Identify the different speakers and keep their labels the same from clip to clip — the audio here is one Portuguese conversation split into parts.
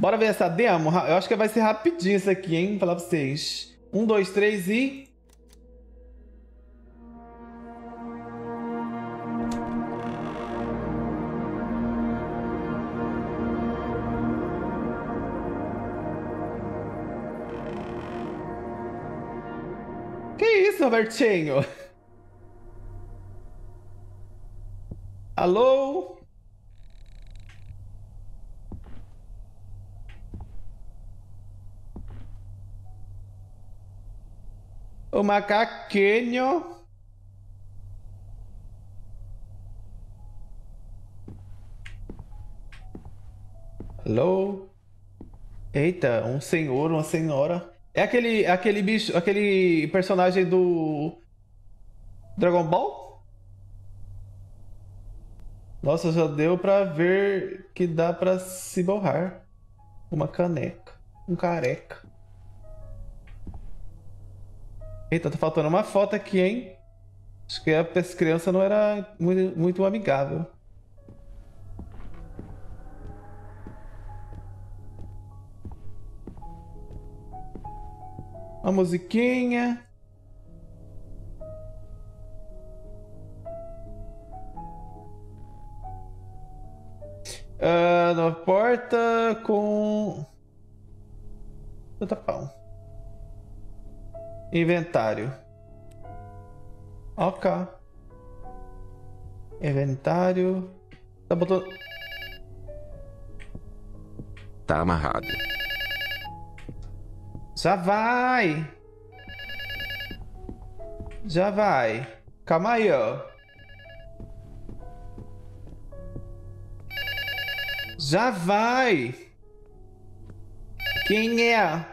Speaker 1: Bora ver essa demo? Eu acho que vai ser rapidinho isso aqui, hein? Vou falar pra vocês. 1, 2, 3 e... Que isso, Robertinho? Alô? O macaquinho? Alô? Eita, um senhor, uma senhora. É aquele bicho, aquele personagem do Dragon Ball? Nossa, já deu pra ver que dá pra se borrar. Uma caneca. Um careca. Eita, tá faltando uma foto aqui, hein? Acho que a criança não era muito amigável. Uma musiquinha. Na porta com... Tapão. Inventário. Ok. Inventário. Tá botando...
Speaker 2: Tá amarrado.
Speaker 1: Já vai. Já vai. Calma aí, ó. Já vai. Quem é?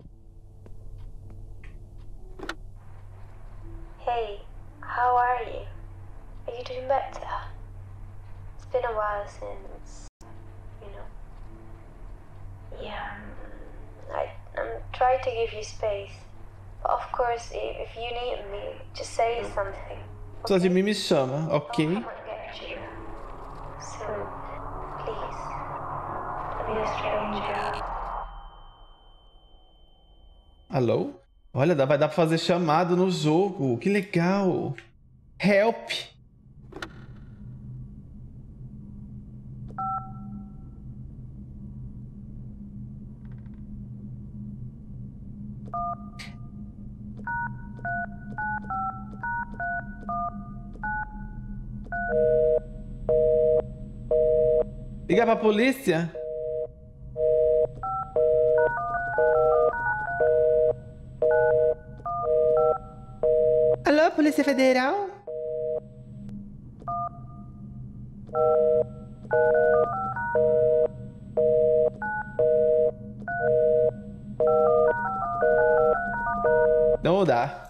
Speaker 3: Hey, how are you? Are you doing better? It's been a while since, you know. Yeah, I'm trying to give you space. But of course, if you need me, just say something.
Speaker 1: Precisa de mim, me chama,
Speaker 3: I'll
Speaker 1: ok?
Speaker 3: come and get you soon. Please, don't be a stranger.
Speaker 1: Alô? Olha, vai dar pra fazer chamado no jogo. Que legal. Help. Liga pra polícia. Alô, Polícia Federal? Não dá.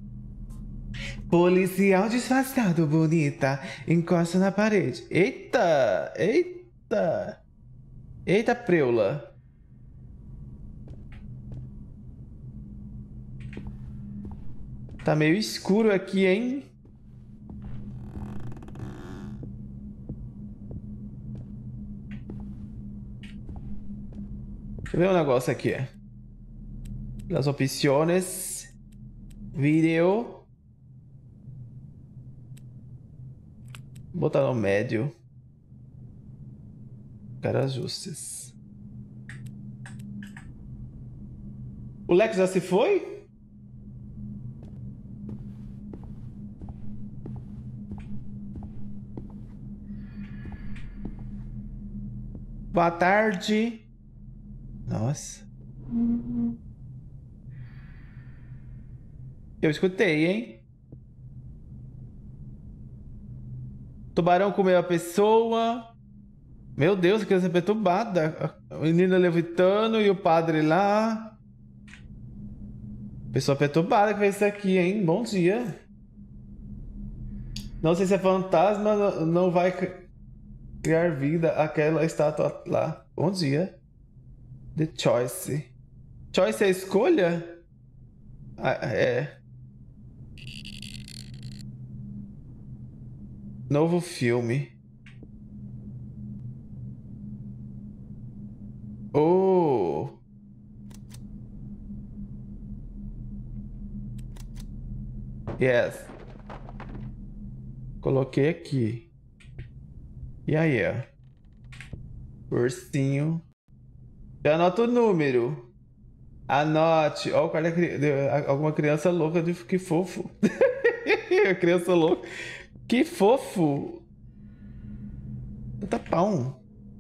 Speaker 1: Policial disfarçado, bonita. Encosta na parede. Eita! Eita! Eita, preula. Tá meio escuro aqui, hein? Deixa eu ver um negócio aqui. Las opciones. Vídeo. Vou botar no médio. Cara, ajustes. O Lex já se foi? Boa tarde. Nossa. Eu escutei, hein? Tubarão comeu a pessoa. Meu Deus, que criança perturbada. A menina levitando e o padre lá. Pessoa perturbada que fez isso aqui, hein? Bom dia. Não sei se é fantasma, não vai criar vida aquela estátua lá. Bom dia. The Choice. Choice é a escolha? Ah, é. Novo filme. Oh. Yes. Coloquei aqui. E aí, ó. Ursinho. Já anota o número. Anote. Ó, o cara alguma criança louca de que fofo. Criança louca. Que fofo. Tá pão.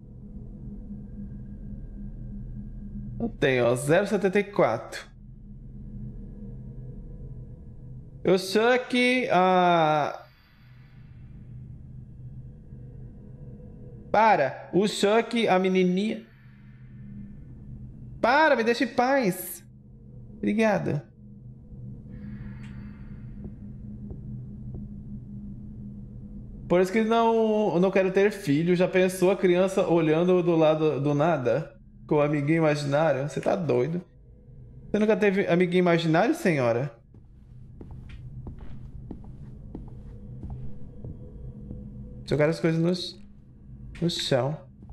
Speaker 1: Eu tenho, ó, 0,74. O Chuck, Para! O Chuck, a menininha... Para, me deixa em paz! Obrigada. Por isso que não quero ter filho. Já pensou a criança olhando do lado do nada? Com o amiguinho imaginário? Você tá doido? Você nunca teve amiguinho imaginário, senhora? Jogar as coisas no chão.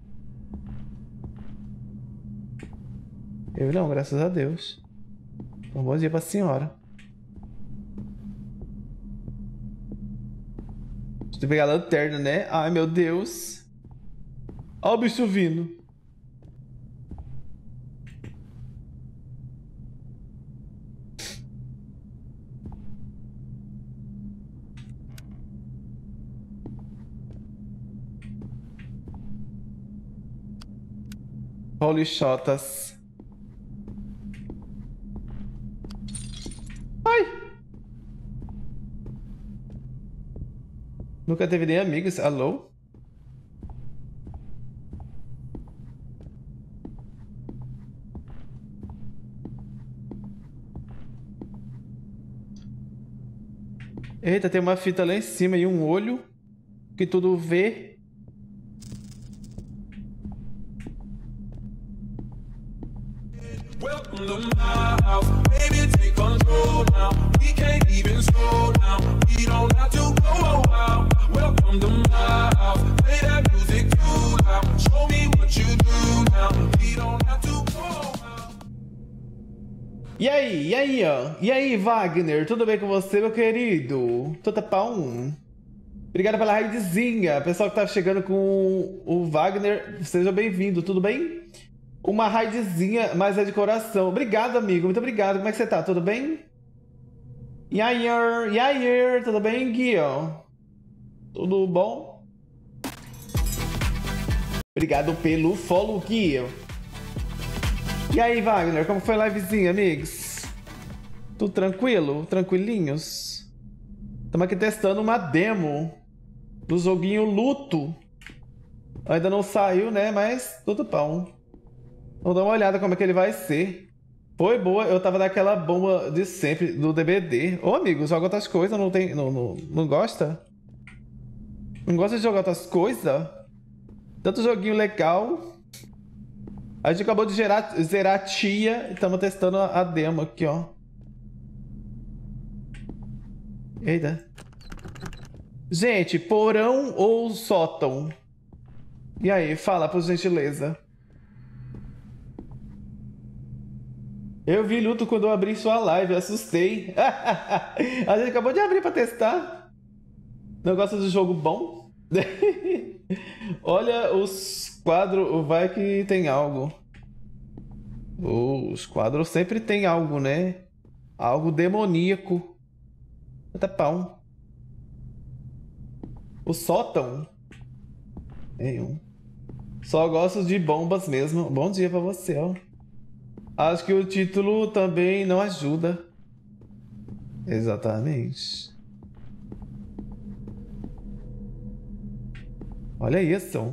Speaker 1: Eu não, graças a Deus. Um bom dia pra senhora. Deixa eu pegar a lanterna, né? Ai, meu Deus. Ó o bicho vindo. Holy shotas. Ai! Nunca teve nem amigos. Alô? Eita, tem uma fita lá em cima e um olho que tudo vê. Welcome to my house, baby, take control now. We can't even slow down. We don't have to go out. Welcome to my house, play that music too loud. Show me what you do now. We don't have to go out. E aí, ó. E aí, Wagner, tudo bem com você, meu querido? Tudo pão? Obrigado pela raidzinha. Pessoal que tá chegando com o Wagner, seja bem-vindo, tudo bem? Uma raidzinha, mas é de coração. Obrigado, amigo. Muito obrigado. Como é que você tá? Tudo bem? E aí, tudo bem, Guio? Tudo bom? Obrigado pelo follow, Guio. E aí, Wagner? Como foi a livezinha, amigos? Tudo tranquilo? Tranquilinhos? Estamos aqui testando uma demo do joguinho Luto. Ainda não saiu, né? Mas tudo bom. Vamos dar uma olhada como é que ele vai ser. Foi boa, eu tava naquela bomba de sempre do DBD. Ô, amigo, joga outras coisas, não gosta? Não gosta de jogar outras coisas? Tanto joguinho legal. A gente acabou de zerar a tia e estamos testando a demo aqui, ó. Eita. Gente, porão ou sótão? E aí, fala por gentileza. Eu vi luto quando eu abri sua live, assustei. A gente acabou de abrir pra testar. Não gosta de jogo bom? Olha os quadros, vai que tem algo. Os quadros sempre tem algo, né? Algo demoníaco. Tá pão. O sótão. Nenhum. Só gosto de bombas mesmo. Bom dia pra você, ó. Acho que o título também não ajuda. Exatamente. Olha isso.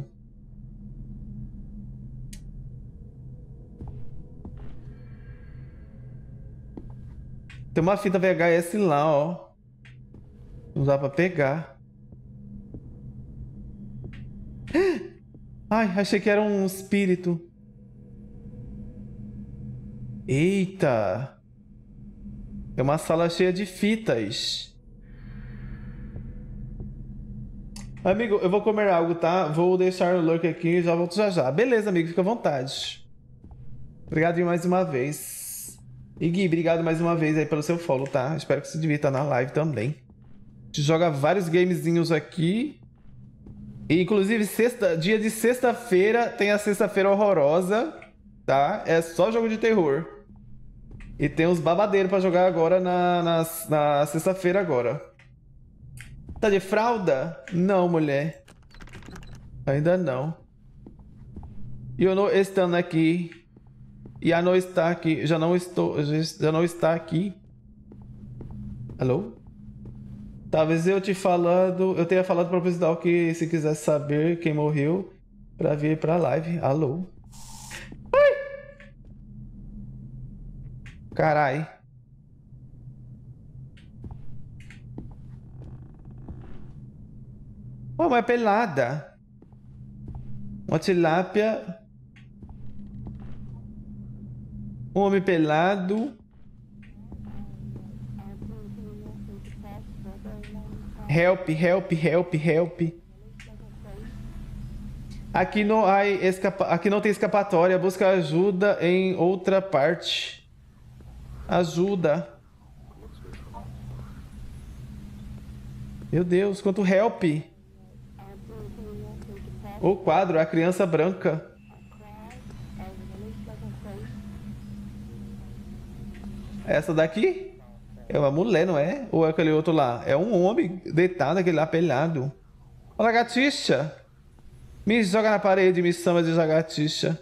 Speaker 1: Tem uma fita VHS lá, ó. Não dá pra pegar. Ai, achei que era um espírito. Eita! É uma sala cheia de fitas. Amigo, eu vou comer algo, tá? Vou deixar o lurk aqui e já volto já já. Beleza, amigo, fica à vontade. Obrigado mais uma vez. E Gui, obrigado mais uma vez aí pelo seu follow, tá? Espero que você divirta na live também. A gente joga vários gamezinhos aqui. E, inclusive, dia de sexta-feira tem a sexta-feira horrorosa, tá? É só jogo de terror. E tem uns babadeiros pra jogar agora na sexta-feira agora. Tá de fralda? Não, mulher. Ainda não. E eu não estando aqui. E a não está aqui. Já não está aqui. Alô? Talvez eu tenha falado proposital que se quiser saber quem morreu, pra vir pra live. Alô? Ai! Carai. Oh, mas é pelada. Uma tilápia. Um homem pelado. Help, help, help, help. Aqui não tem escapatória. Busca ajuda em outra parte. Ajuda. Meu Deus, quanto help. O quadro, a criança branca. Essa daqui? É uma mulher, não é? Ou é aquele outro lá? É um homem deitado, aquele lá pelado. Olha, lagartixa. Me joga na parede, me chama de lagartixa.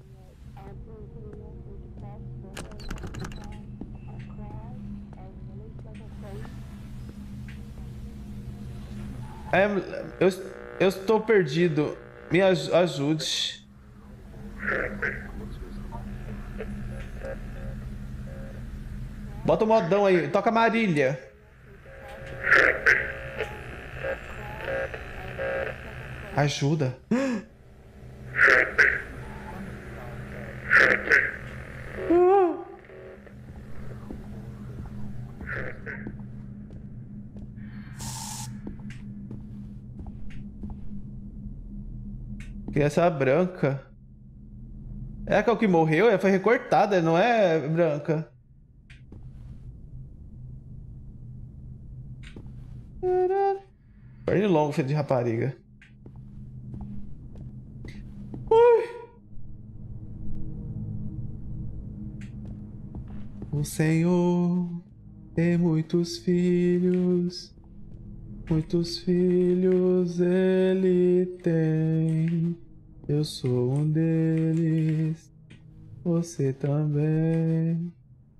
Speaker 1: Eu estou perdido. Me ajude. Bota o modão aí. Toca Marília. Ajuda. Criança branca. É que é o que morreu? Ela foi recortada, não é branca? Perna longo, filho de rapariga. Ui. O Senhor tem muitos filhos Ele tem. Eu sou um deles, você também.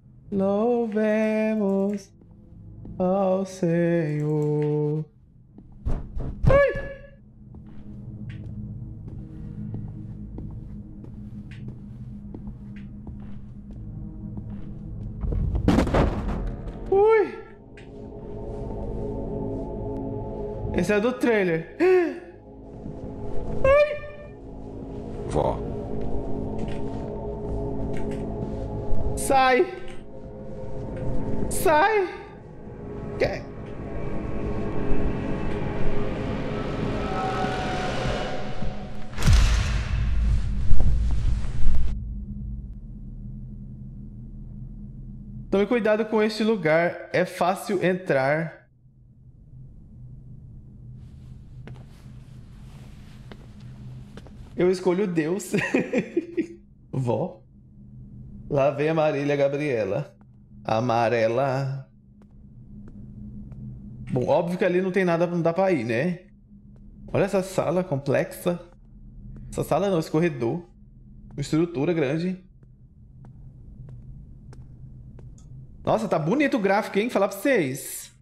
Speaker 1: Louvemos ao Senhor. Ai! Ui! Esse é do trailer. Ai!
Speaker 2: Vó.
Speaker 1: Sai! Sai! Tome cuidado com este lugar, é fácil entrar. Eu escolho Deus. Vó. Lá vem a Marília Gabriela. Amarela. Bom, óbvio que ali não tem nada, não dá pra ir, né? Olha essa sala complexa. Essa sala não, esse corredor. Uma estrutura grande. Nossa, tá bonito o gráfico, hein? Falar pra vocês.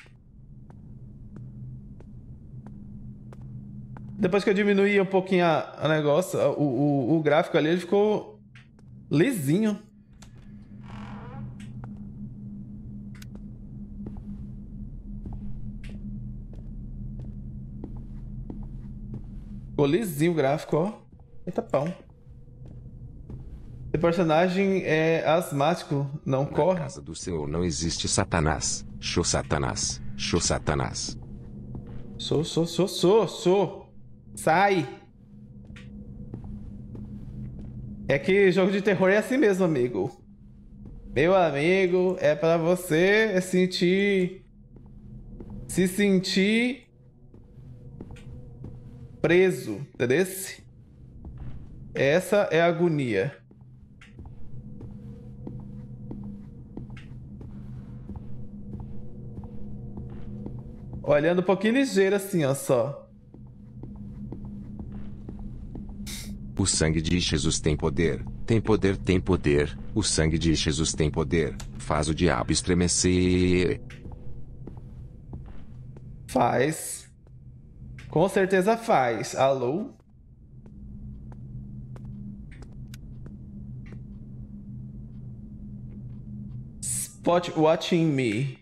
Speaker 1: Depois que eu diminuí um pouquinho a negócio, o gráfico ali, ele ficou lisinho. Ficou lisinho o gráfico, ó. Eita pão. Esse personagem é asmático, não corre.
Speaker 2: Na casa do Senhor não existe Satanás. Show Satanás. Show Satanás.
Speaker 1: Sou. Sai. É que jogo de terror é assim mesmo, amigo. Meu amigo, é pra você sentir... Se sentir... preso, entendeu? Essa é a agonia. Olhando um pouquinho ligeiro assim, ó, só.
Speaker 2: O sangue de Jesus tem poder, tem poder, tem poder. O sangue de Jesus tem poder, faz o diabo estremecer.
Speaker 1: Faz. Com certeza faz. Alô? Spot watching me.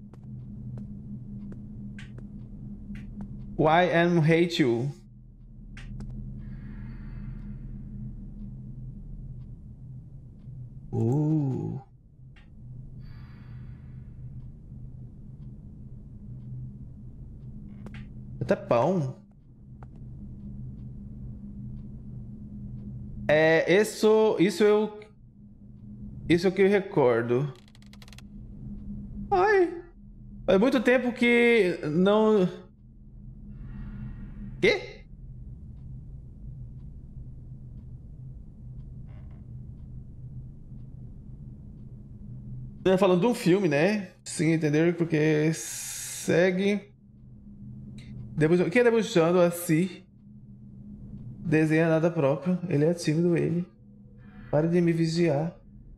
Speaker 1: Why am hate you? Até pão. É, isso é o que eu recordo. Ai, faz muito tempo que não... Quê? Eu falando de um filme, né? Sim, entender? Porque segue... Quem é debochando assim? Desenha nada próprio. Ele é tímido, ele. Pare de me vigiar.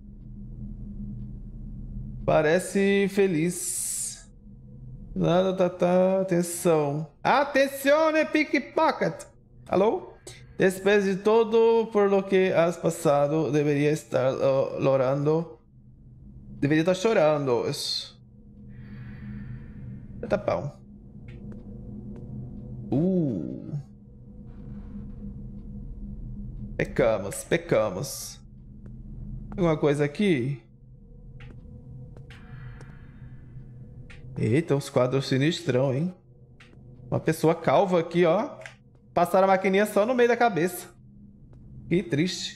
Speaker 1: Parece feliz. Nada, tá. Atenção. Atenção, pickpocket. Alô? Después de todo por lo que has passado, deveria estar chorando. Deveria estar chorando. Isso. Tá bom. Pecamos. Alguma coisa aqui? Eita, uns quadros sinistrão, hein? Uma pessoa calva aqui, ó. Passaram a maquininha só no meio da cabeça. Que triste.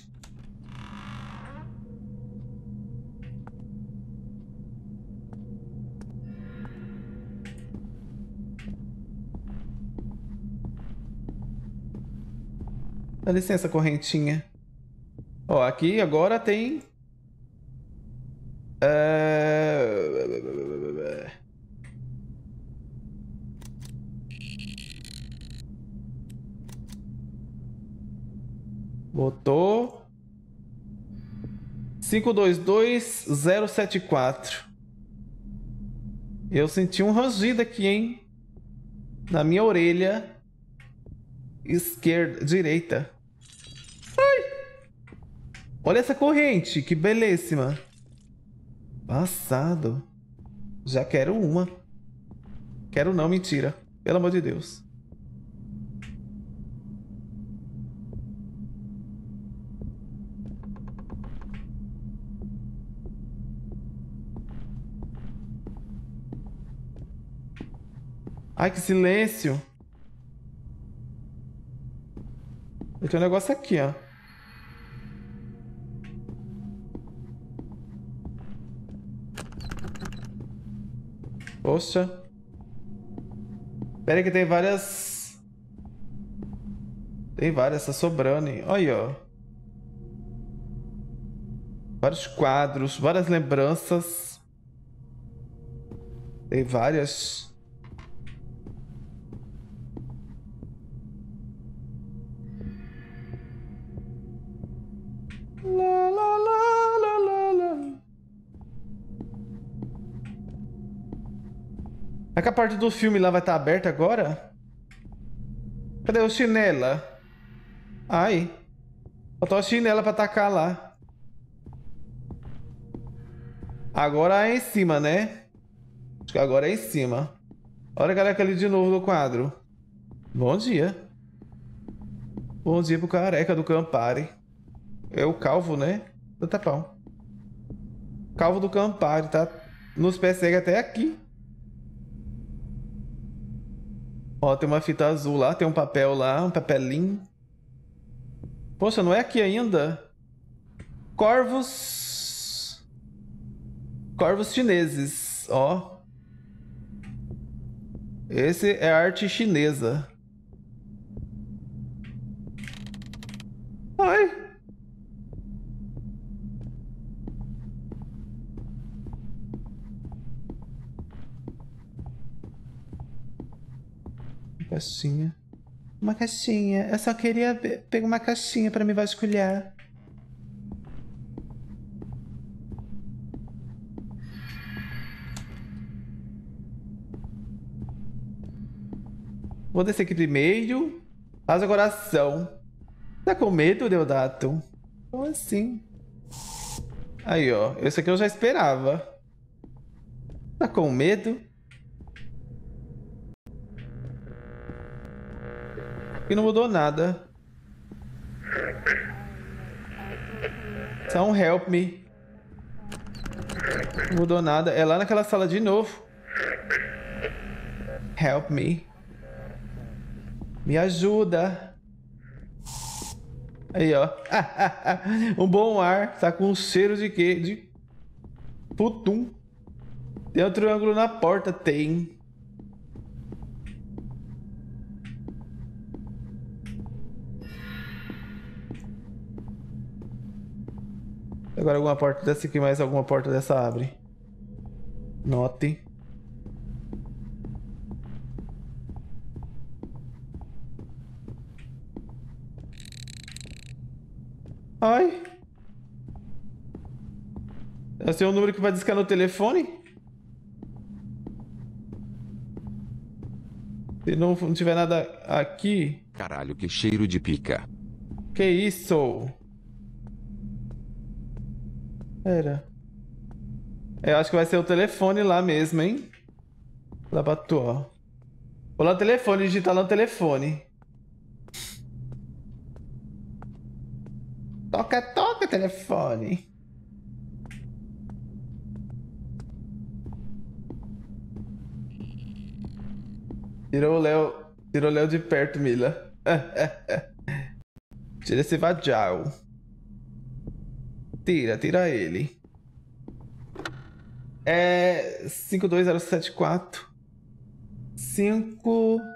Speaker 1: Dá licença, correntinha. Ó, aqui agora tem... Botou... 522074. Eu senti um rangido aqui, hein? Na minha orelha esquerda, direita. Olha essa corrente, que belíssima. Passado. Já quero uma. Quero não, mentira. Pelo amor de Deus. Ai, que silêncio. Tem um negócio aqui, ó. Poxa. Pera aí que tem várias... Tem várias, tá sobrando, hein? Olha aí, ó. Vários quadros, várias lembranças. Tem várias... Lá, lá, lá, lá, lá, lá. É que a parte do filme lá vai estar aberta agora? Cadê o chinela? Ai. Faltou a chinela pra tacar lá. Agora é em cima, né? Acho que agora é em cima. Olha a careca ali de novo no quadro. Bom dia. Bom dia pro careca do Campari. É o calvo, né? Do tapão. Calvo do Campari, tá? Nos persegue até aqui. Ó, tem uma fita azul lá, tem um papel lá, um papelinho. Poxa, não é aqui ainda? Corvos. Corvos chineses, ó. Esse é arte chinesa. Ai. Caixinha. Uma caixinha. Eu só queria pegar uma caixinha pra me vasculhar. Vou descer aqui primeiro. Faz o coração. Tá com medo, Deodato? Como assim? Aí, ó. Esse aqui eu já esperava. Tá com medo? E não mudou nada. Só help me. Não mudou nada. É lá naquela sala de novo. Help me. Me ajuda. Aí, ó. Um bom ar. Tá com um cheiro de quê? De putum. Tem um triângulo na porta. Tem. Agora alguma porta dessa aqui, mais alguma porta dessa abre. Note. Ai. Esse é o número que vai discar no telefone? Se não tiver nada aqui...
Speaker 2: Caralho, que cheiro de pica.
Speaker 1: Que isso? Era. Eu acho que vai ser o telefone lá mesmo, hein? Lá pra tu, ó. Vou lá no telefone, digitar lá no telefone. Toca, toca, telefone. Tirou o Léo de perto, Mila. Tira esse vajal. Tira ele. É 52074. 5.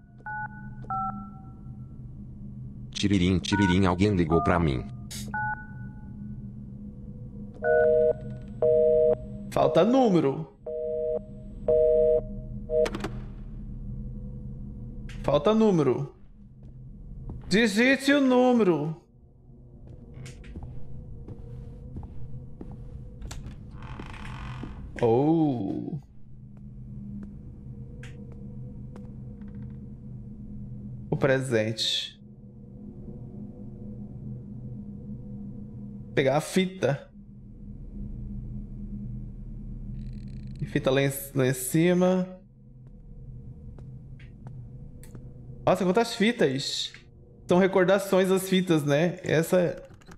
Speaker 2: Tiririm, tiririm, alguém ligou pra mim.
Speaker 1: Falta número. Falta número. Digite o número. Oh. O presente. Pegar a fita. E fita lá em cima. Nossa, quantas fitas! São recordações das fitas, né? Essa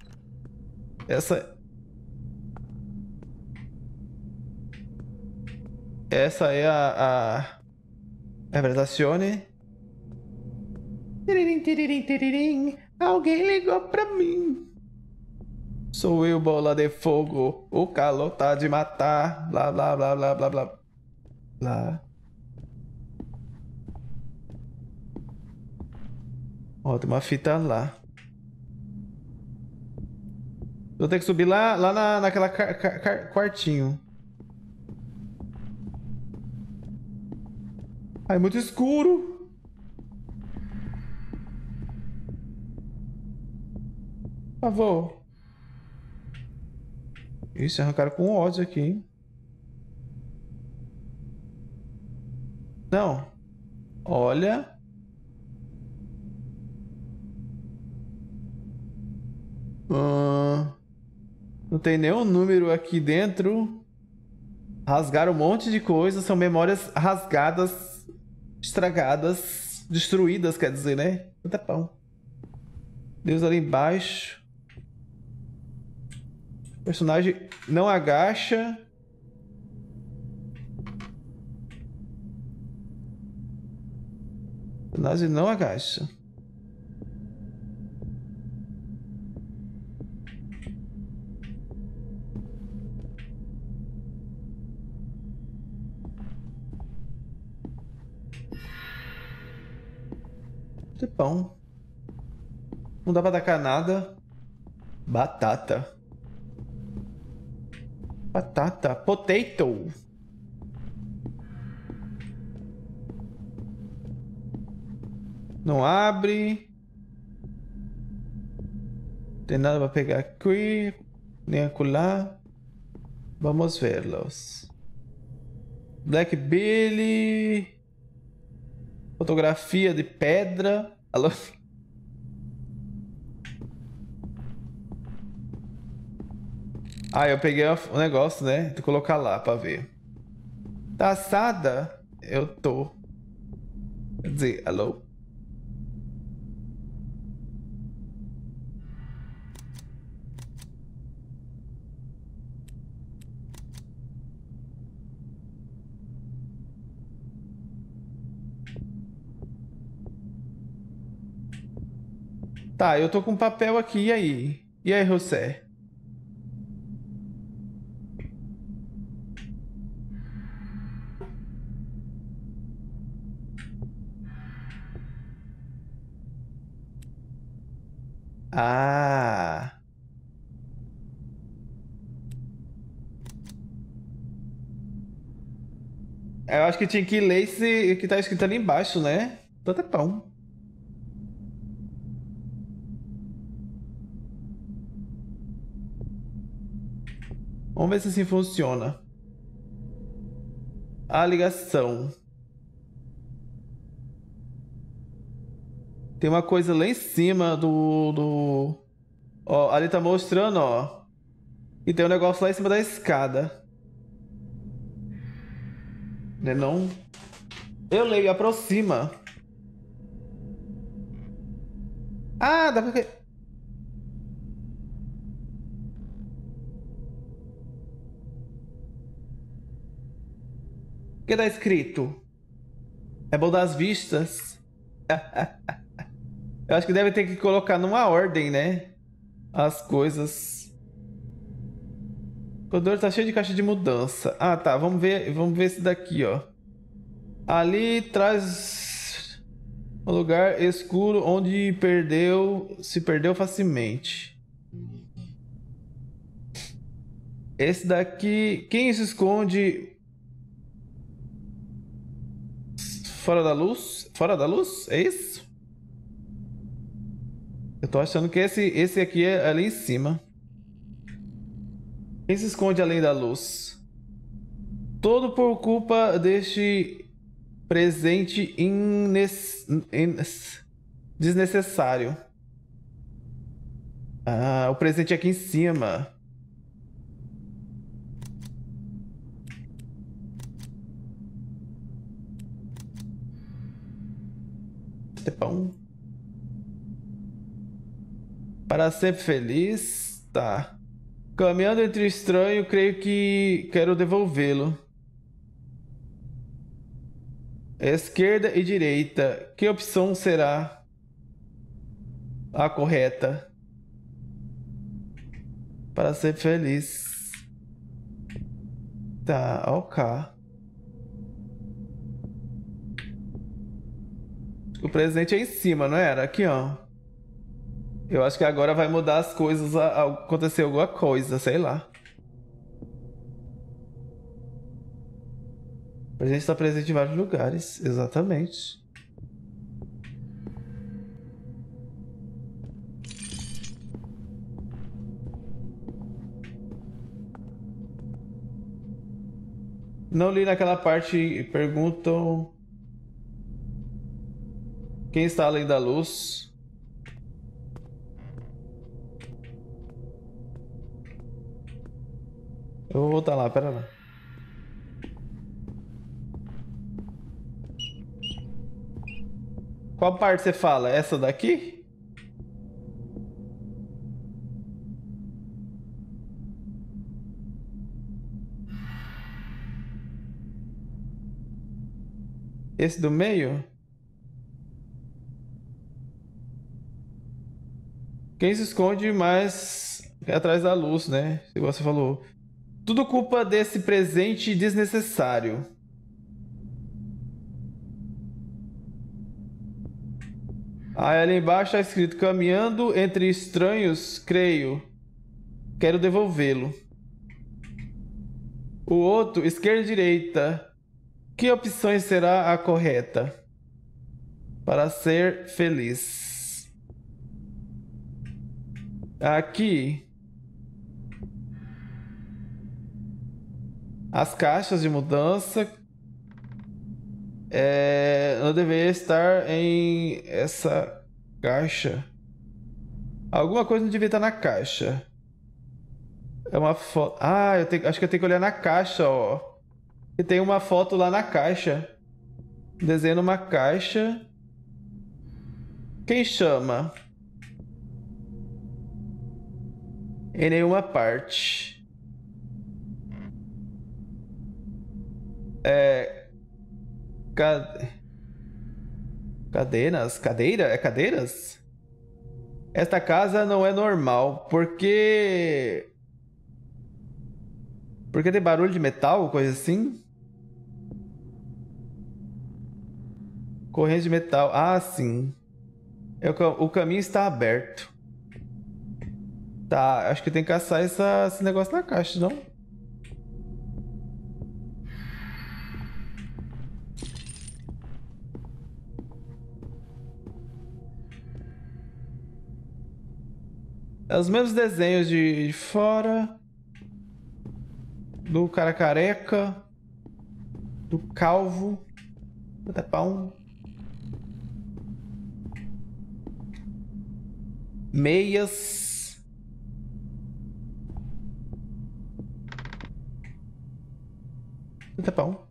Speaker 1: é a Revelazione. Tiririm, tiririm, tiririm. Alguém ligou pra mim. Sou eu, bola de fogo. O calor tá de matar. Blá, blá, blá, blá, blá, blá. Blá. Ó, tem uma fita lá. Vou ter que subir lá naquela quartinho. Ai, muito escuro. Por favor. Ixi, arrancaram com ódio aqui, hein? Não. Olha. Não tem nenhum número aqui dentro. Rasgaram um monte de coisa. São memórias rasgadas, estragadas, destruídas, quer dizer, né? Puta pão. Deus ali embaixo. O personagem não agacha. O personagem não agacha. Bom. Não dá pra tacar nada. Batata. Batata. Potato. Não abre. Tem nada pra pegar aqui. Nem acolá. Vamos verlos. Black Billy. Fotografia de pedra. Alô? Ah, eu peguei o negócio, né? De colocar lá pra ver. Tá assada? Eu tô. Quer dizer, alô? Tá, eu tô com papel aqui, e aí? E aí, José? Ah. Eu acho que tinha que ler esse que tá escrito ali embaixo, né? Então tá bom. Vamos ver se assim funciona. A ligação. Tem uma coisa lá em cima do... Ó, ali tá mostrando, ó. E tem um negócio lá em cima da escada. Né não? Eu leio, aproxima. Ah, dá pra... O que tá escrito? É bom das vistas. Eu acho que deve ter que colocar numa ordem, né? As coisas. O corredor tá cheio de caixa de mudança. Ah, tá. Vamos ver esse daqui, ó. Ali traz um lugar escuro onde se perdeu facilmente. Esse daqui, quem se esconde fora da luz? Fora da luz? É isso? Eu tô achando que esse aqui é ali em cima. Quem se esconde além da luz? Todo por culpa deste presente desnecessário. Ah, o presente aqui em cima. Tepão. Para ser feliz. Tá. Caminhando entre o estranho, creio que quero devolvê-lo. Esquerda e direita. Que opção será a correta? Para ser feliz. Tá, ok. O presente é em cima, não era? Aqui, ó. Eu acho que agora vai mudar as coisas, acontecer alguma coisa, sei lá. O presente está presente em vários lugares, exatamente. Não li naquela parte, perguntam... Quem está além da luz? Eu vou voltar lá, pera lá. Qual parte você fala? Essa daqui? Esse do meio? Quem se esconde mais atrás da luz, né? Igual você falou. Tudo culpa desse presente desnecessário. Aí ali embaixo tá escrito: caminhando entre estranhos, creio. Quero devolvê-lo. O outro, esquerda e direita. Que opções será a correta para ser feliz? Aqui, as caixas de mudança. Não deveria estar em essa caixa. Alguma coisa não devia estar na caixa. É uma foto. Ah, acho que eu tenho que olhar na caixa, ó. E tem uma foto lá na caixa. Desenho numa caixa. Quem chama? Em nenhuma parte. Cadeiras? Cadeira? É cadeiras? Esta casa não é normal. Porque tem barulho de metal, coisa assim? Corrente de metal. Ah, sim. O caminho está aberto. Tá, acho que tem que caçar esse negócio na caixa, não? É os mesmos desenhos de fora. Do cara careca. Do calvo. Até pau. Meias. Até pau.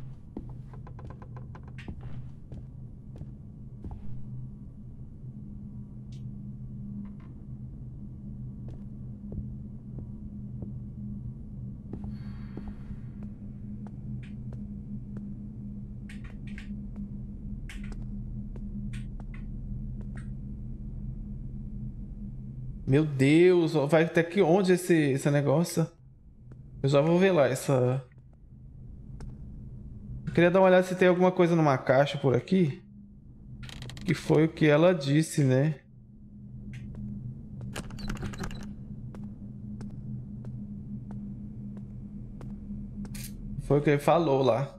Speaker 1: Meu Deus, vai até aqui onde esse negócio? Eu já vou ver lá essa. Eu queria dar uma olhada se tem alguma coisa numa caixa por aqui. Que foi o que ela disse, né? Foi o que ele falou lá.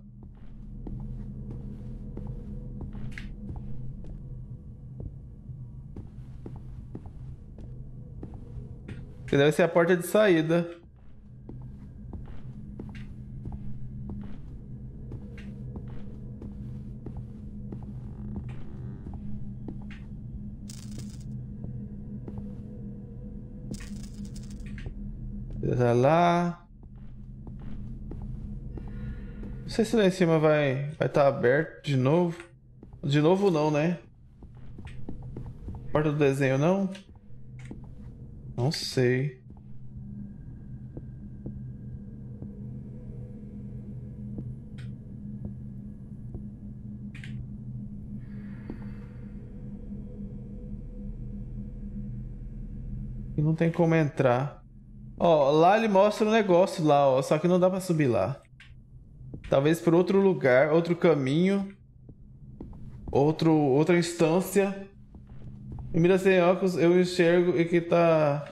Speaker 1: Que deve ser a porta de saída. Tá lá. Não sei se lá em cima vai estar aberto de novo. De novo não, né? Porta do desenho não? Não sei. E não tem como entrar. Ó, lá ele mostra o negócio lá, ó. Só que não dá pra subir lá. Talvez por outro lugar, outro caminho. Outra instância. E mira sem óculos, eu enxergo e que tá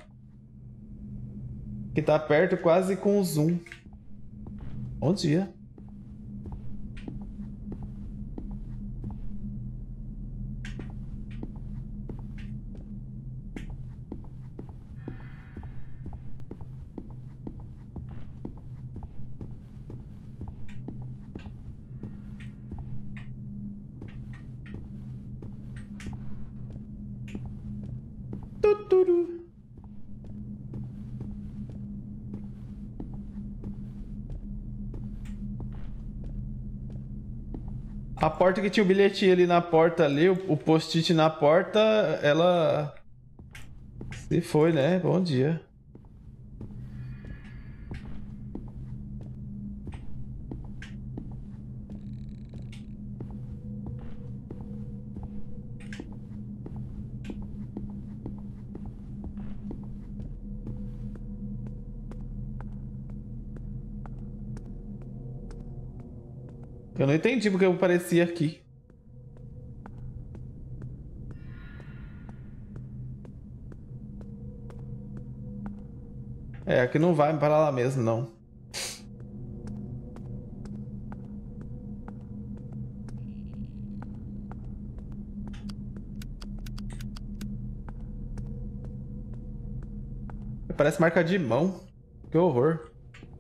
Speaker 1: perto quase com o zoom. Bom dia. Tuturu. A porta que tinha o bilhetinho ali na porta ali, o post-it na porta, ela se foi, né? Bom dia. Eu não entendi porque eu apareci aqui. É, aqui não vai para lá mesmo, não. Parece marca de mão. Que horror.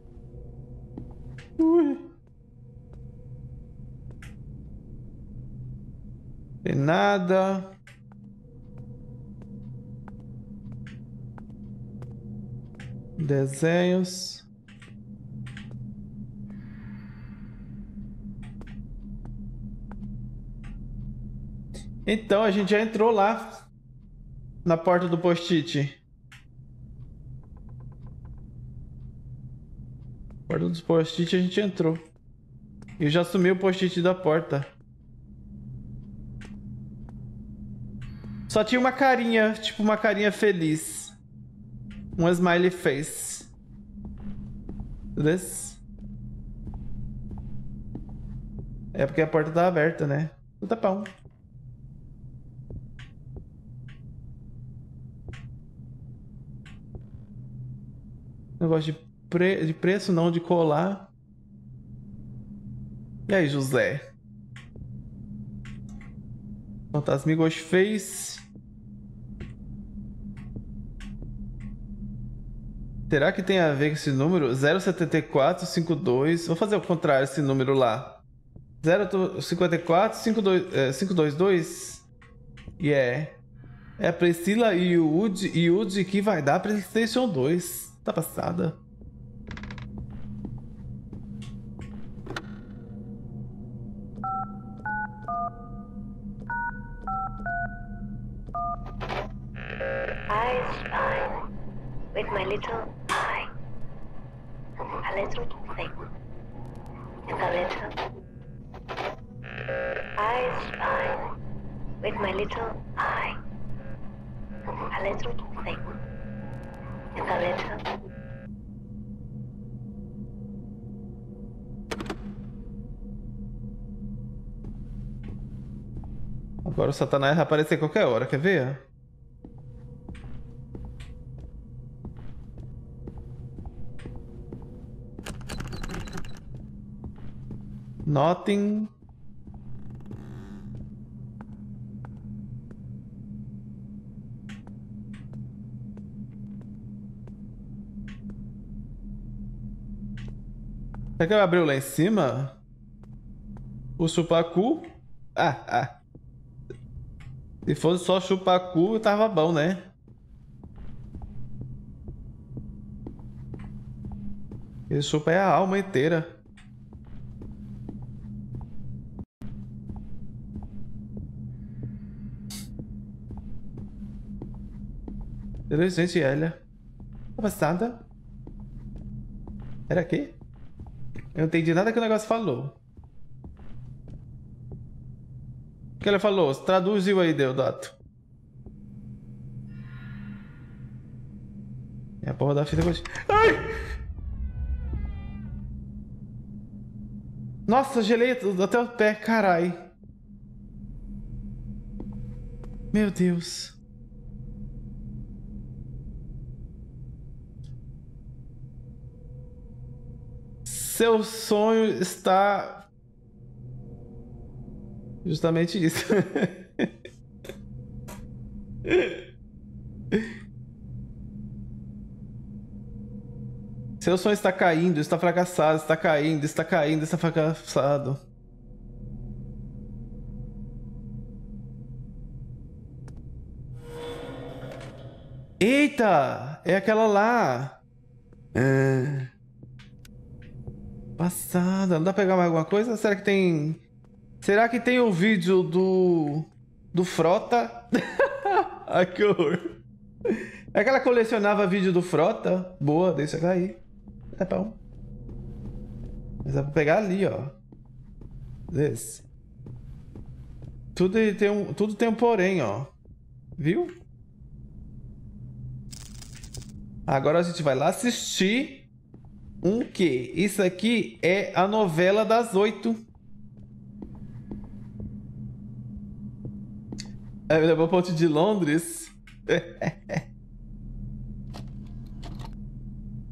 Speaker 1: Ui. Tem nada. Desenhos. Então a gente já entrou lá na porta do post-it. Porta dos post-it a gente entrou. E eu já assumi o post-it da porta. Só tinha uma carinha, tipo uma carinha feliz. Um smiley face. This. É porque a porta tá aberta, né? Tá bom. Negócio de preço, não de colar. E aí, José? Fantasmigos Face. Será que tem a ver com esse número? 07452. Vou fazer o contrário esse número lá. 054 522. E é a Priscila e o Woody que vai dar PlayStation 2. Tá passada.
Speaker 3: I spy with my little eye a little thing in the little. I spy with my little eye a little thing in the little.
Speaker 1: Agora o Satanás vai aparecer a qualquer hora, quer ver? Nothing. Será que ele abriu lá em cima? O chupacu? Se fosse só chupacu, tava bom, né? Ele chupa é a alma inteira. Gente, olha. Tá passada? Era aqui? Eu não entendi nada que o negócio falou. O que ele falou? Traduziu aí, Deodato. É a porra da fita. Ai! Nossa, gelei até o pé, carai. Meu Deus. Seu sonho está... justamente isso. Seu sonho está caindo, está fracassado, está caindo, está caindo, está fracassado. Eita! É aquela lá. Passada. Não dá pra pegar mais alguma coisa? Será que tem... Será que tem o vídeo do Frota? Ai, que horror. É que ela colecionava vídeo do Frota. Boa, deixa cair. É bom. Mas dá pra pegar ali, ó. Desse. Tudo tem um porém, ó. Viu? Agora a gente vai lá assistir um quê? Isso aqui é a novela das 8. É, levou a ponte de Londres.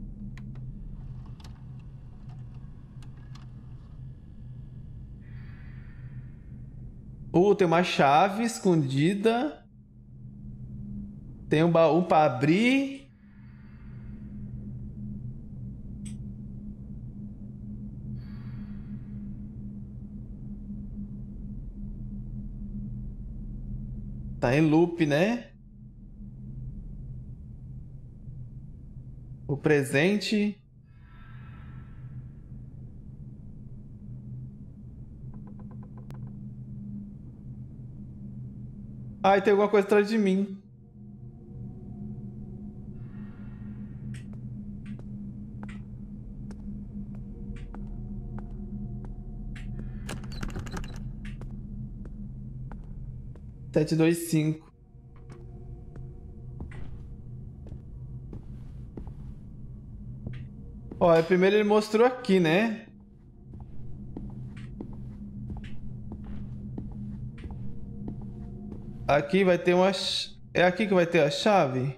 Speaker 1: Tem uma chave escondida. Tem um baú pra abrir. Tá em loop, né? O presente. Ai, tem alguma coisa atrás de mim. Sete, dois, cinco. Ó, primeiro ele mostrou aqui, né? Aqui vai ter uma... É aqui que vai ter a chave?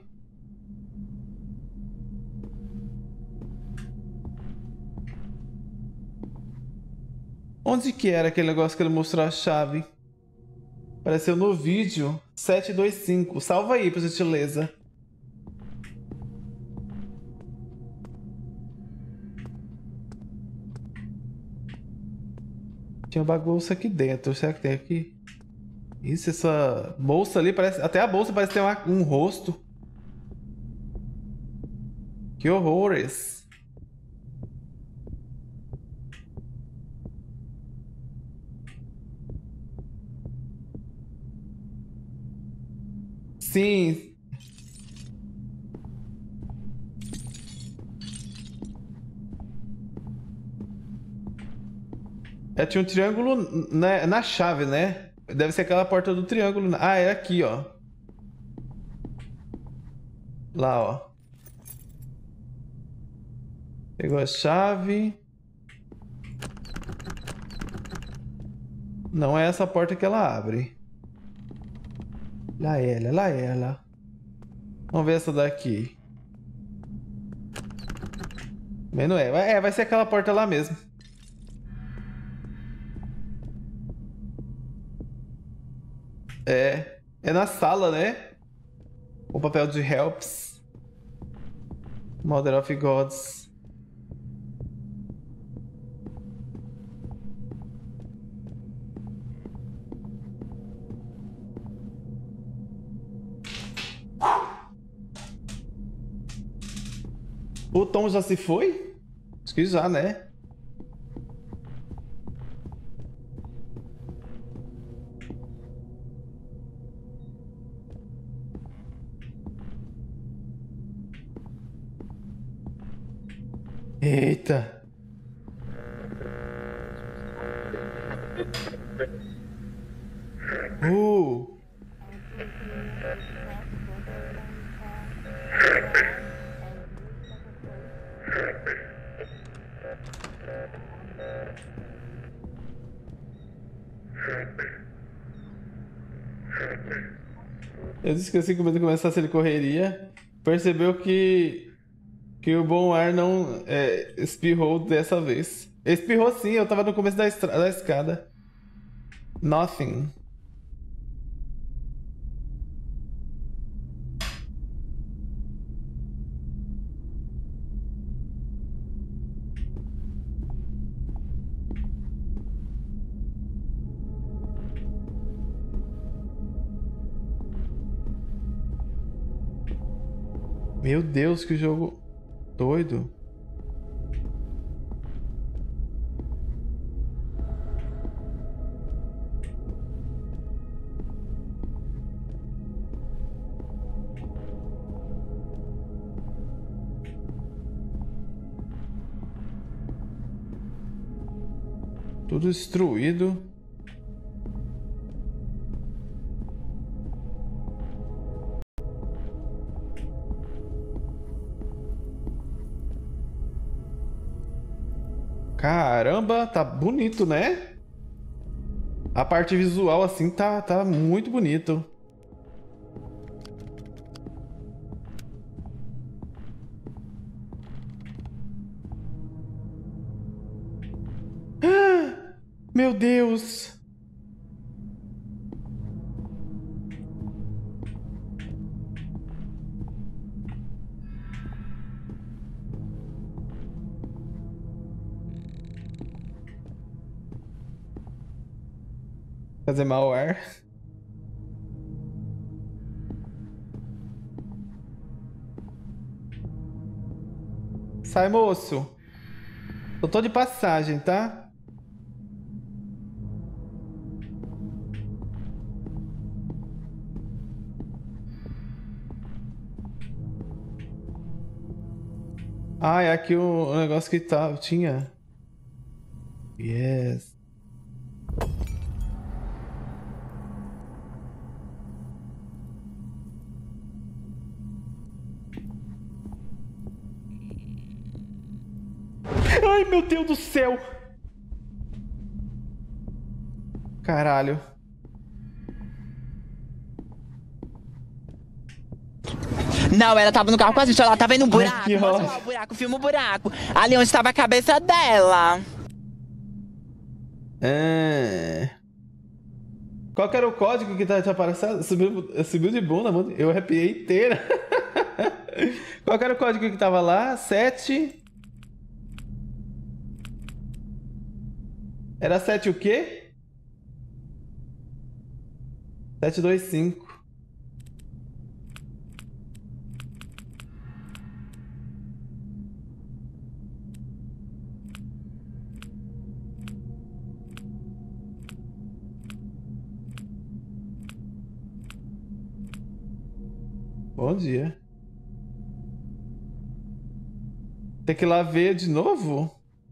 Speaker 1: Onde que era aquele negócio que ele mostrou a chave? Apareceu no vídeo. 725. Salva aí, por gentileza. Tinha bagunça aqui dentro. Será que tem aqui? Isso, essa bolsa ali parece... Até a bolsa parece ter um rosto. Que horrores. Sim. Tinha um triângulo na chave, né? Deve ser aquela porta do triângulo. Ah, é aqui, ó. Lá, ó. Pegou a chave. Não é essa porta que ela abre. Lá ela, lá ela. Vamos ver essa daqui. Mas não é. Vai ser aquela porta lá mesmo. É na sala, né? O papel de Helps. Mother of Gods. O Tom já se foi? Acho que já, né? Eita. Eu esqueci que quando começasse ele correria. Percebeu que o bom ar não espirrou dessa vez. Espirrou sim, eu tava no começo da escada. Nothing. Meu Deus, que jogo doido. Tudo destruído. Caramba, tá bonito, né? A parte visual assim tá muito bonito. Ah, meu Deus. Fazer mau ar. Sai, moço. Eu tô de passagem, tá? Ah, é aqui o negócio que tinha. Yes. Ai, meu Deus do céu! Caralho.
Speaker 4: Não, ela tava no carro com a gente, ela tava indo no buraco.
Speaker 1: que
Speaker 4: Mostra
Speaker 1: ódio.
Speaker 4: lá o buraco, filma o buraco. Ali onde estava a cabeça dela.
Speaker 1: Qual que era o código que tá te aparecendo? Subiu de bunda, mano. Eu arrepiei inteira. Qual que era o código que tava lá? 7. Era 7 o quê? 725. Bom dia. Tem que ir lá ver de novo?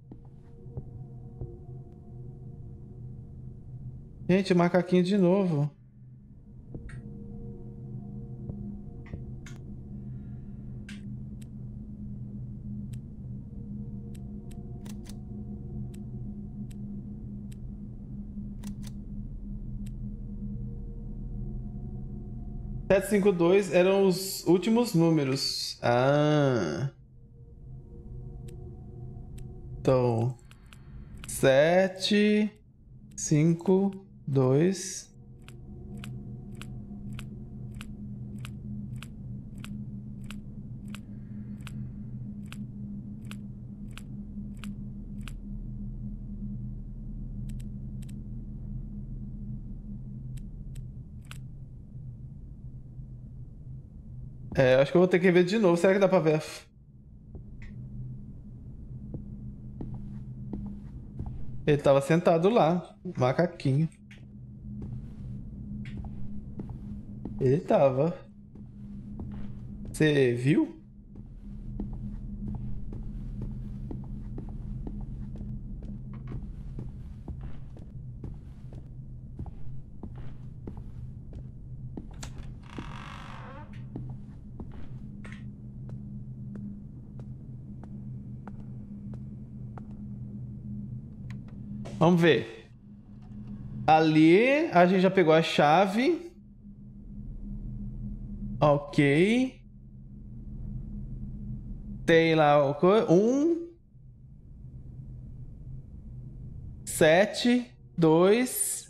Speaker 1: Gente, macaquinho de novo. Sete, 5, 2 eram os últimos números. Ah. Então. 7, 5, 2. É, acho que eu vou ter que ver de novo. Será que dá pra ver? Ele tava sentado lá, macaquinho. Ele tava. Você viu? Vamos ver. Ali a gente já pegou a chave. Ok. Tem lá o 7, 2,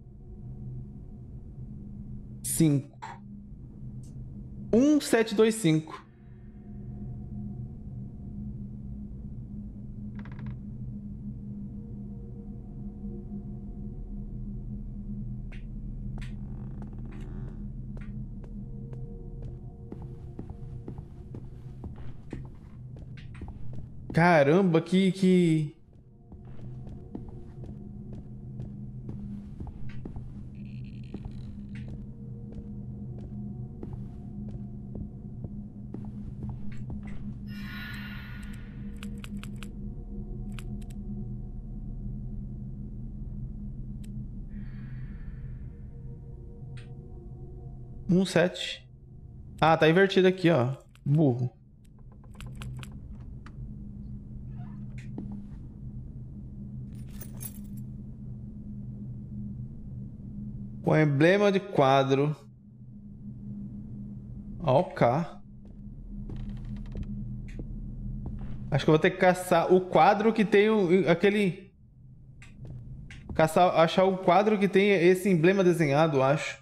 Speaker 1: 5. 7, 2, 5. Caramba, que... Um 7. Ah, tá invertido aqui, ó. Burro. O emblema de quadro. Ó, o K. Acho que eu vou ter que caçar o quadro que tem aquele... Achar o quadro que tem esse emblema desenhado, acho.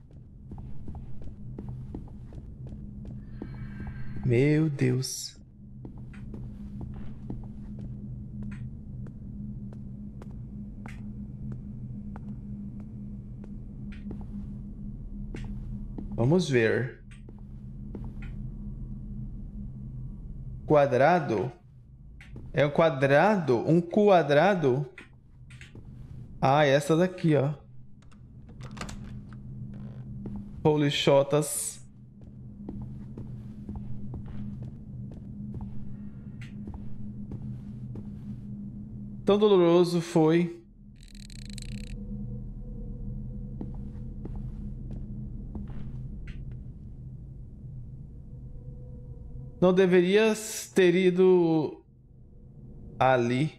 Speaker 1: Meu Deus. Vamos ver. Quadrado? É um quadrado? Um quadrado? Ah, essa daqui, ó. Holy shotas. Tão doloroso foi. Não deverias ter ido ali.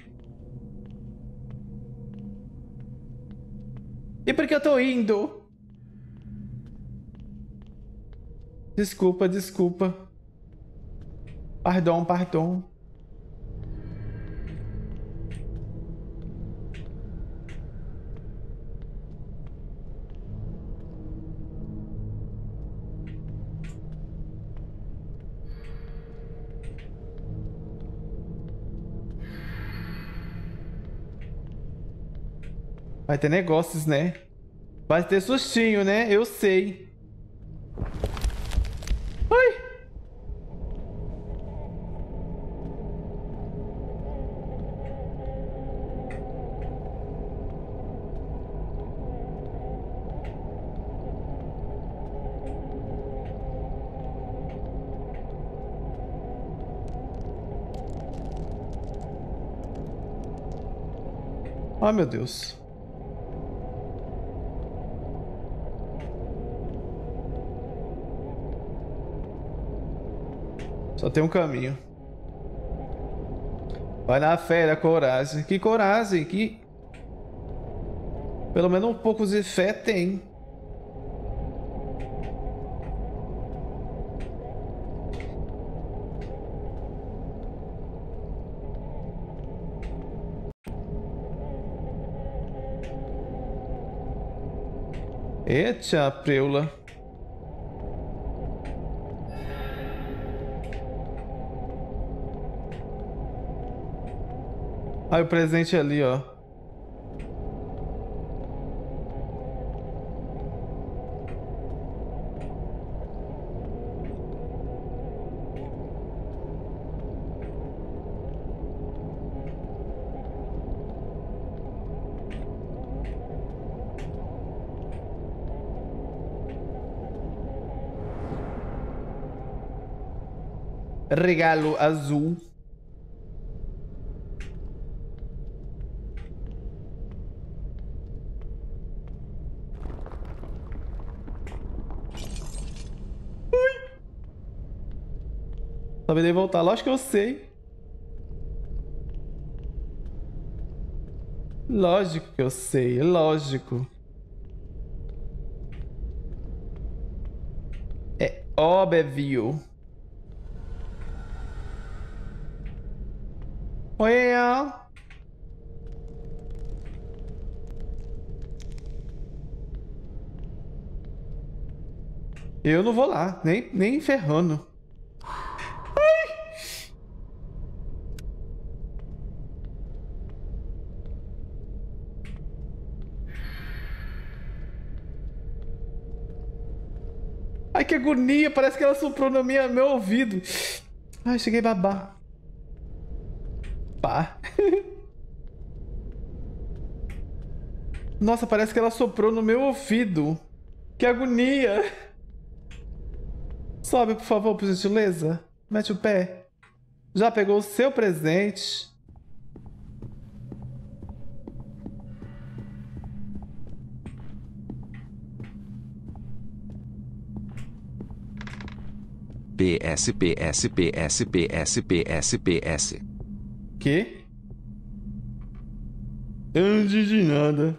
Speaker 1: E por que eu tô indo? Desculpa, desculpa. Pardon, pardon. Vai ter negócios, né? Vai ter sustinho, né? Eu sei. Ai! Ai, meu Deus. Só tem um caminho. Vai na fé, coragem. Que coragem, que... Pelo menos um pouco de fé tem. Eita, preula. Aí o presente ali, ó. Regalo azul. Sabe nem voltar, lógico que eu sei. Lógico que eu sei, lógico. É óbvio. Well. Eu não vou lá, nem ferrando. Ai, que agonia, parece que ela soprou no meu ouvido. Ai, cheguei a babar. Pá. Nossa, parece que ela soprou no meu ouvido. Que agonia. Sobe, por favor, por gentileza. Mete o pé. Já pegou o seu presente.
Speaker 2: PS, PS, PS, PS, PS, PS.
Speaker 1: Que? Eu não entendi nada.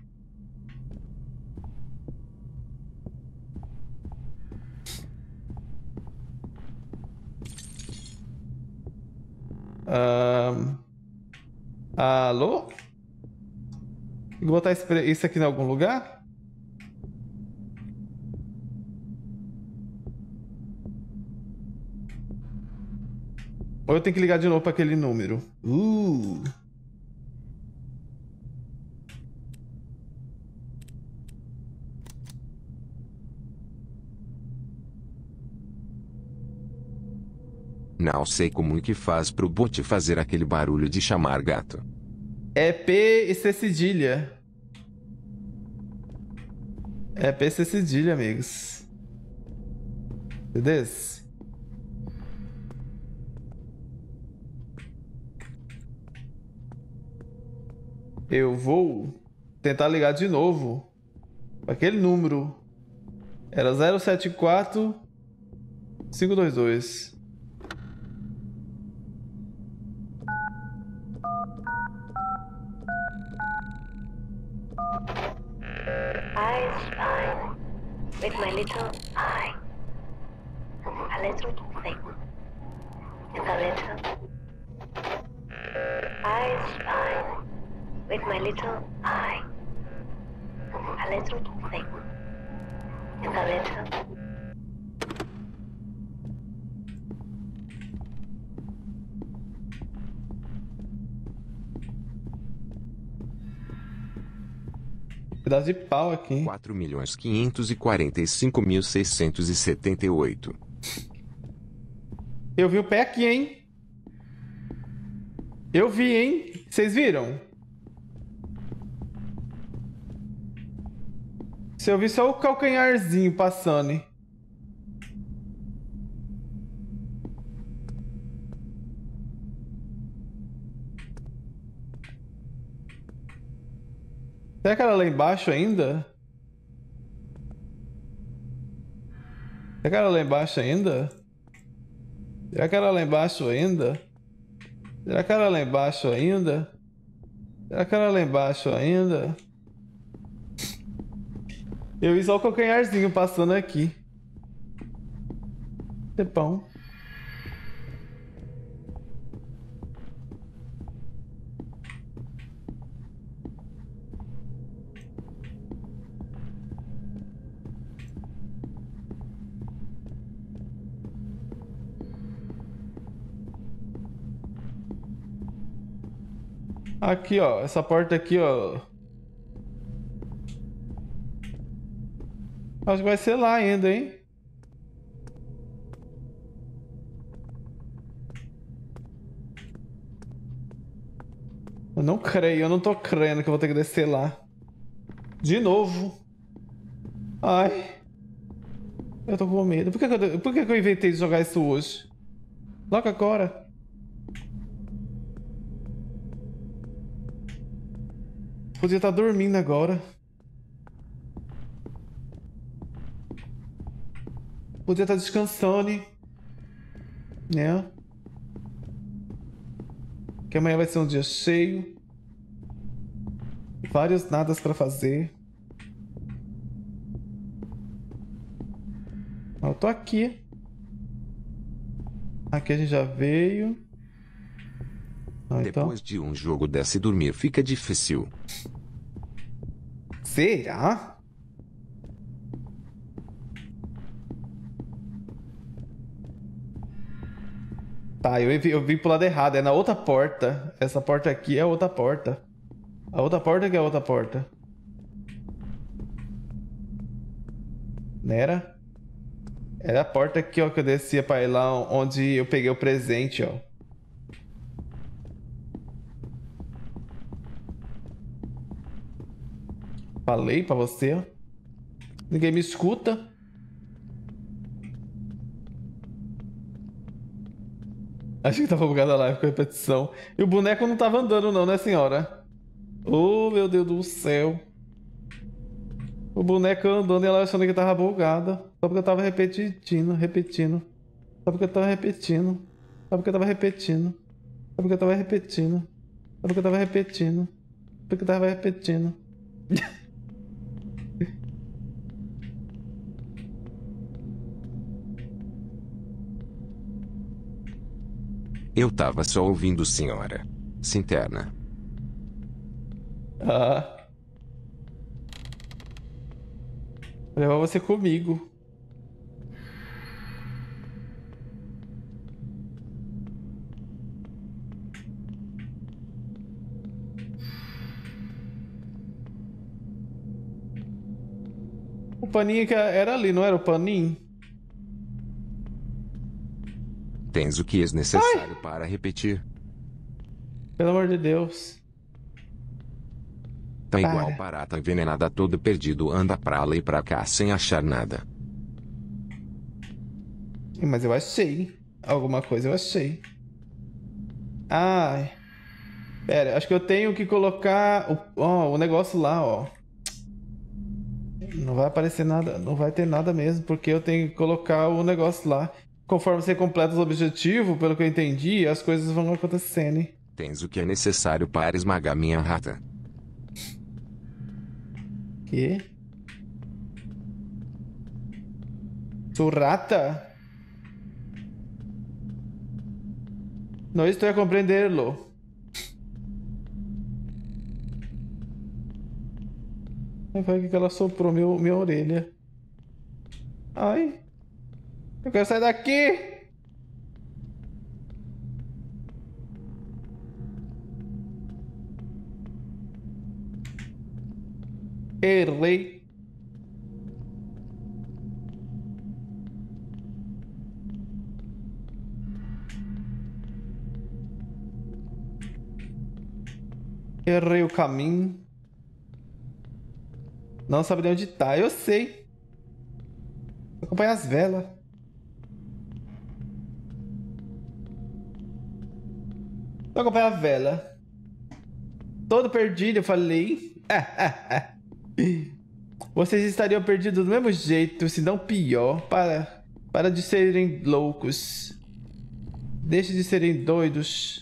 Speaker 1: Alô? Vou botar isso aqui em algum lugar? Ou eu tenho que ligar de novo para aquele número?
Speaker 2: Não sei como que faz pro bot fazer aquele barulho de chamar gato.
Speaker 1: É P e C cedilha. É P e C cedilha, amigos. Entendeu? Eu vou tentar ligar de novo. Aquele número. Era 074 522.
Speaker 3: I spy with my little eye. A little thing. With a little. I spy with my little eye. A little thing. With a little.
Speaker 1: Pedaço de pau aqui.
Speaker 2: 4.545.678.
Speaker 1: Eu vi o pé aqui, hein? Eu vi, hein? Vocês viram? Se eu vi só o calcanharzinho passando, hein? Será que era lá embaixo ainda? Será que era lá embaixo ainda? Será que era lá embaixo ainda? Será que era lá embaixo ainda? Será que era lá embaixo ainda? Eu vi só o calcanharzinho passando aqui. Tempão. Aqui, ó. Essa porta aqui, ó. Acho que vai ser lá ainda, hein? Eu não creio, eu não tô crendo que eu vou ter que descer lá. De novo. Ai. Eu tô com medo. Por que eu inventei de jogar isso hoje? Logo agora. Podia estar dormindo agora. Podia estar descansando, né? Que amanhã vai ser um dia cheio. Vários nadas pra fazer. Eu tô aqui. Aqui a gente já veio.
Speaker 2: Depois de um jogo desse dormir fica difícil.
Speaker 1: Será? Tá, eu vim pro lado errado. É na outra porta. Essa porta aqui é a outra porta. A outra porta que é a outra porta. Não era? Era a porta aqui, ó, que eu descia pra ir lá onde eu peguei o presente, ó. Falei pra você, ó. Ninguém me escuta. Acho que tava bugada a live com repetição. E o boneco não tava andando não, né, senhora? Oh, meu Deus do céu. O boneco andando e ela achando que tava bugada. Só porque eu tava repetindo. Só porque eu tava repetindo. Só porque eu tava repetindo. Só porque eu tava repetindo. Só porque eu tava repetindo. Só porque eu tava repetindo.
Speaker 2: Eu tava só ouvindo, senhora. Sinterna.
Speaker 1: Ah. Vou levar você comigo. O paninho que era ali, não era o paninho?
Speaker 2: Tens o que é necessário para repetir.
Speaker 1: Pelo amor de Deus.
Speaker 2: Tá igual
Speaker 1: Para.
Speaker 2: barata envenenada, todo perdido, anda pra lá e pra cá sem achar nada.
Speaker 1: Mas eu achei. Alguma coisa eu achei. Ai. Pera, acho que eu tenho que colocar o negócio lá, ó. Não vai aparecer nada, não vai ter nada mesmo, porque eu tenho que colocar o negócio lá. Conforme você completa os objetivos, pelo que eu entendi, as coisas vão acontecendo, hein?
Speaker 2: Tens o que é necessário para esmagar minha rata.
Speaker 1: Que? Surrata? Não estou a compreenderlo. Vai que ela soprou minha orelha. Ai. Eu quero sair daqui. Errei. Errei o caminho. Não sabe de onde tá. Eu sei. Vou acompanhar as velas. Vou acompanhar a vela. Todo perdido, eu falei. Vocês estariam perdidos do mesmo jeito, se não pior. Para de serem loucos. Deixe de serem doidos.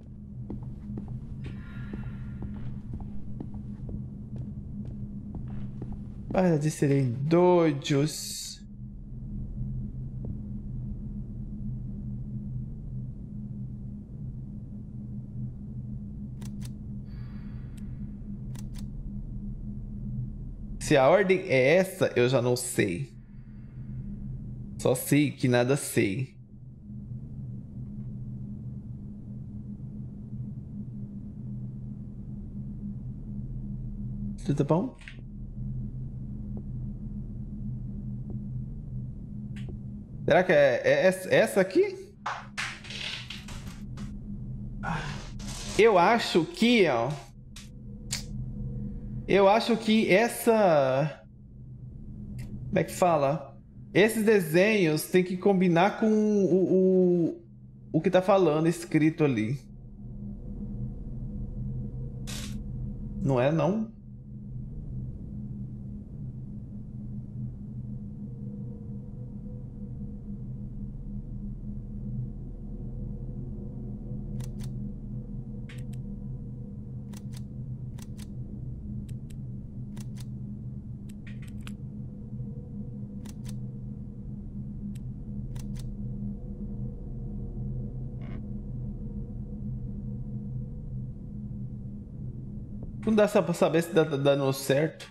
Speaker 1: Para de serem doidos. Se a ordem é essa, eu já não sei. Só sei que nada sei. Tudo bom? Será que é essa aqui? Eu acho que, ó. Eu acho que essa... Como é que fala? Esses desenhos tem que combinar com o que tá falando, escrito ali. Não é, não? Não dá só pra saber se tá dando certo.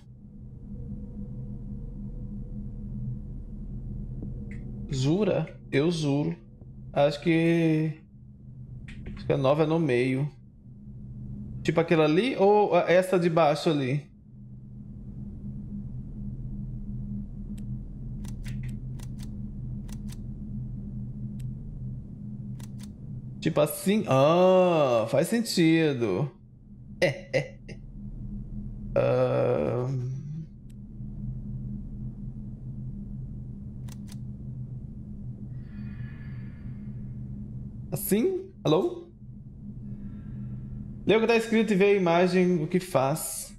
Speaker 1: Jura? Eu juro. Acho que a 9 é no meio. Tipo aquela ali ou essa de baixo ali? Tipo assim? Ah, faz sentido. Ah, assim? Alô? Lê o que tá escrito e vê a imagem, o que faz.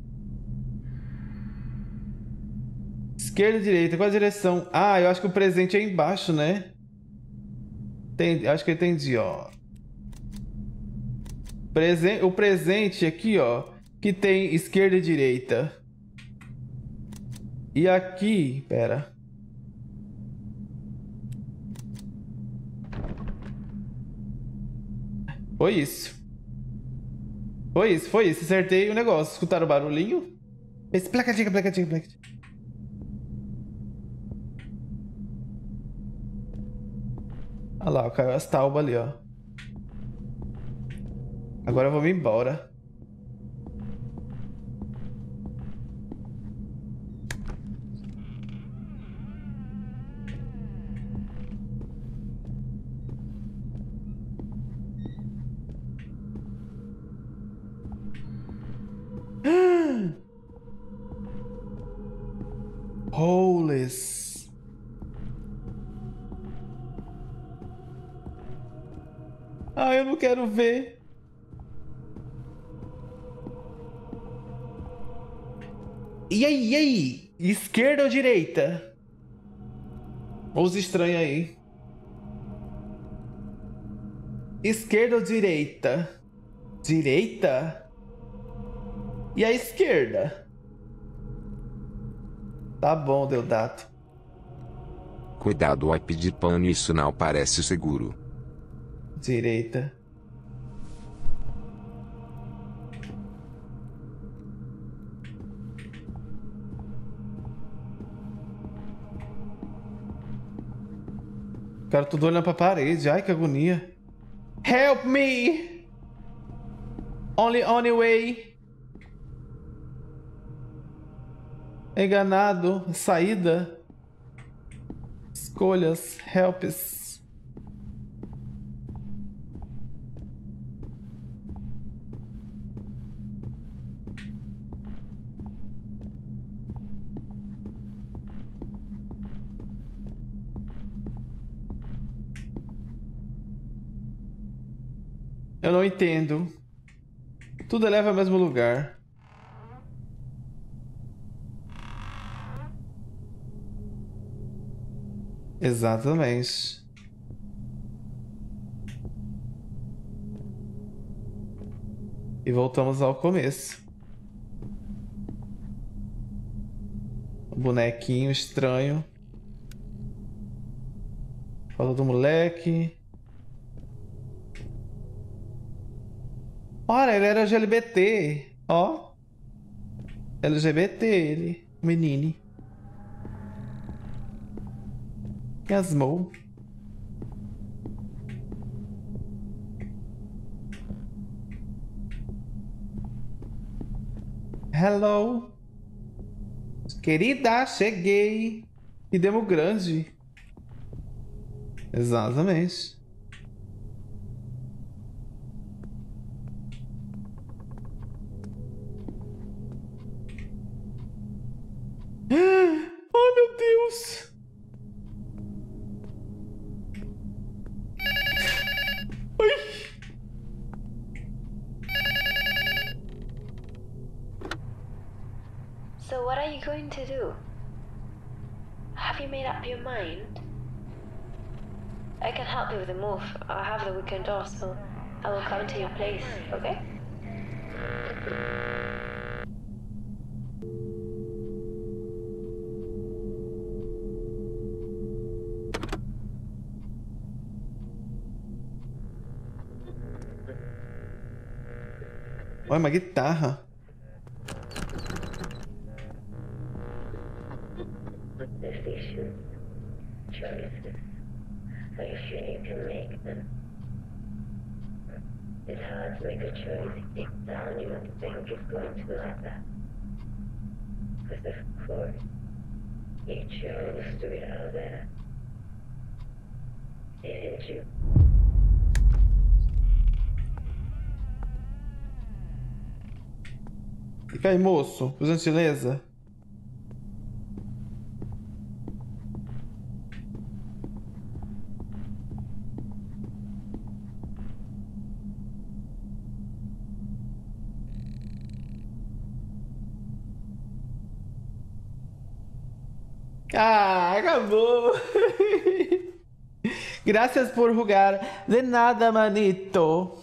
Speaker 1: Esquerda e direita, qual a direção? Ah, eu acho que o presente é embaixo, né? Acho que eu entendi, ó. O presente aqui, ó, que tem esquerda e direita. E aqui, pera. Foi isso. Foi isso. Acertei o negócio. Escutaram o barulhinho? Esse placatinha. Olha lá, caiu as taubas ali, ó. Agora eu vou me embora. Always. Ah, eu não quero ver. E aí, e aí? Esquerda ou direita? Ou os estranhos aí? Esquerda ou direita? Direita? E a esquerda? Tá bom, Deodato.
Speaker 2: Cuidado ao pedir pano, isso não parece seguro.
Speaker 1: Direita. Cara, tudo olhando pra parede. Ai, que agonia. Help me! Only way. Enganado. Saída. Escolhas. Helps. Eu não entendo. Tudo leva ao mesmo lugar. Exatamente. E voltamos ao começo. Um bonequinho estranho. Fala do moleque. Olha, ele era LGBT. Ó. LGBT, ele. Menino. Yasmou. Hello. Querida, cheguei. E demo grande. Exatamente. Oh, meu Deus. Ai.
Speaker 3: So what are you going to do? Have you made up your mind? I can help you with the move. I have the weekend off, so I will come to your place, okay?
Speaker 1: Olha, uma guitarra.
Speaker 5: Decisions, choices. Are you sure you can make them? It's hard to make a choice deep down. You don't think it's going to be like that. Because of course, you chose to be out there. Didn't you?
Speaker 1: Fica aí, moço. Por gentileza. Ah, acabou. Graças por jogar. De nada, manito.